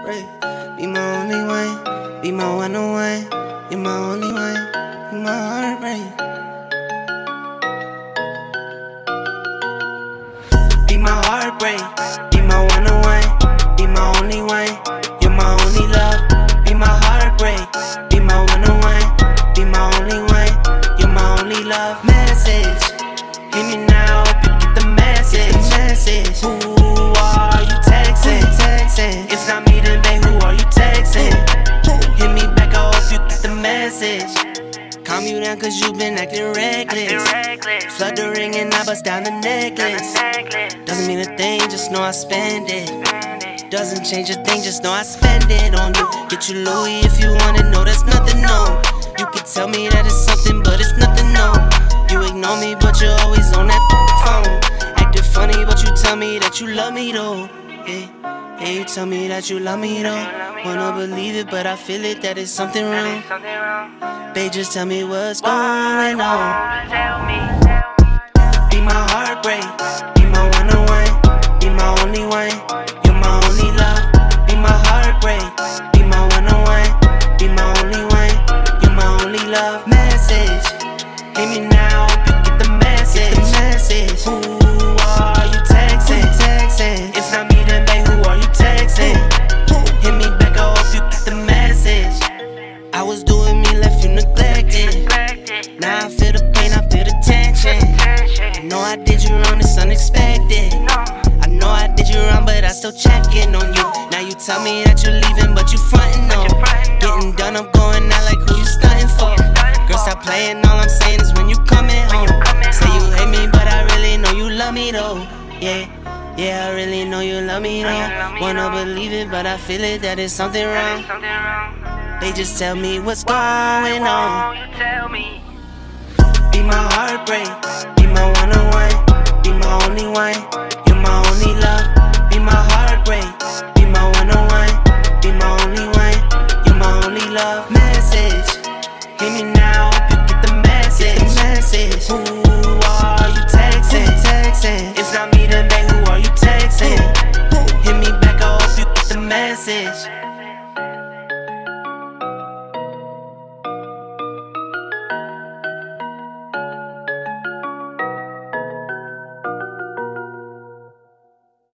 heartbreak. Be my only one, be my one on one. You're my only one, be my heartbreak. Be my heartbreak, be my one on one, be my only one. You're my only love. Be my heartbreak, be my one on one, be my only one. You're my only love. Message, hit me now, hope you get the message. Who are you texting? If not me, then babe, who are you texting? Hit me back, I hope you get the message. Calm you down cause you been acting reckless. Flood the ring and I bust down the necklace. Doesn't mean a thing, just know I spend it. Doesn't change a thing, just know I spend it on you. Get you Louis if you want it, no, that's nothing, no. You can tell me that it's something, but it's nothing, no. You ignore me, but you're always on that phone. Acting funny, but you tell me that you love me, though. Yeah, you tell me that you love me, though. Wanna believe it, but I feel it, that it's something wrong. Babe, just tell me what's going on. Be my heartbreak, be my one on one, be my only one. You're my only love. Be my heartbreak, be my one on one, be my only one. You're my only love. Message, hit me now, hope you get the message. Who are you texting? If not me, then babe, who are you texting? Hit me back, I hope you get the message. I was doing me, left you neglected. Now I feel the pain, I feel the tension. I know I did you wrong, it's unexpected. I know I did you wrong, but I still checking on you. Now you tell me that you're leaving, but you frontin' on. Getting done, I'm going out like who you stuntin' for. Girl, stop playing, all I'm saying is when you coming home. Say you hate me, but I really know you love me though. Yeah, I really know you love me though. Wanna believe it, but I feel it, that it's something wrong. They just tell me what's going on. Be my heartbreak, be my one on one, be my only one. You're my only love. Be my heartbreak, be my one on one, be my only one. You're my only love. Message, hit me now, hope you get the message. Who are you texting?